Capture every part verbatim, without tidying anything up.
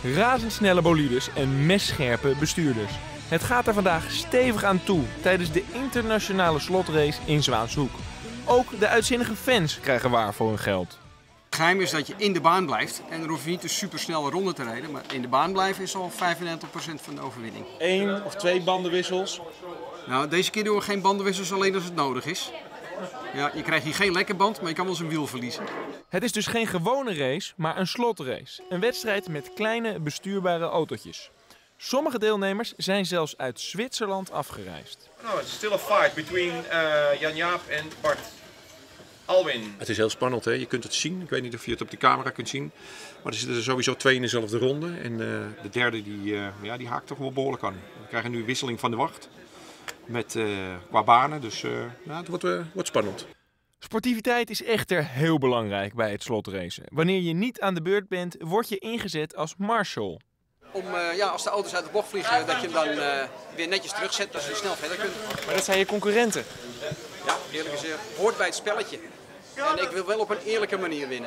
Razendsnelle bolides en messcherpe bestuurders. Het gaat er vandaag stevig aan toe tijdens de internationale slotrace in Zwaanshoek. Ook de uitzinnige fans krijgen waar voor hun geld. Het geheim is dat je in de baan blijft en dan hoef je niet een supersnelle ronde te rijden, maar in de baan blijven is al vijfennegentig procent van de overwinning. Eén of twee bandenwissels? Nou, deze keer doen we geen bandenwissels alleen als het nodig is. Ja, je krijgt hier geen lekke band, maar je kan wel eens een wiel verliezen. Het is dus geen gewone race, maar een slotrace. Een wedstrijd met kleine bestuurbare autootjes. Sommige deelnemers zijn zelfs uit Zwitserland afgereisd. Nou, it's still a fight between uh, Jan-Jaap en Bart. Alwin. Het is heel spannend, hè? Je kunt het zien. Ik weet niet of je het op de camera kunt zien. Maar er zitten er sowieso twee in dezelfde ronde. En uh, de derde die, uh, ja, die haakt toch wel behoorlijk aan. We krijgen nu wisseling van de wacht. Met, uh, qua banen. Dus uh, nou, het wordt, uh, wordt spannend. Sportiviteit is echter heel belangrijk bij het slotracen. Wanneer je niet aan de beurt bent, word je ingezet als marshal. Om, uh, ja, als de auto's uit de bocht vliegen, dat je hem dan uh, weer netjes terugzet, dat ze snel verder kunnen. Maar dat zijn je concurrenten. Ja, eerlijk gezegd, hoort bij het spelletje. En ik wil wel op een eerlijke manier winnen.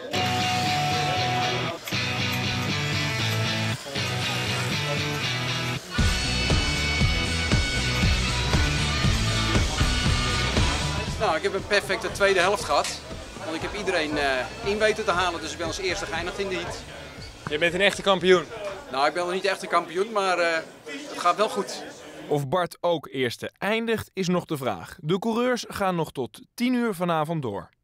Nou, ik heb een perfecte tweede helft gehad. Want ik heb iedereen uh, in weten te halen, dus ik ben als eerste geëindigd in de heat. Je bent een echte kampioen. Nou, ik ben nog niet echt een kampioen, maar uh, het gaat wel goed. Of Bart ook eerste eindigt, is nog de vraag. De coureurs gaan nog tot tien uur vanavond door.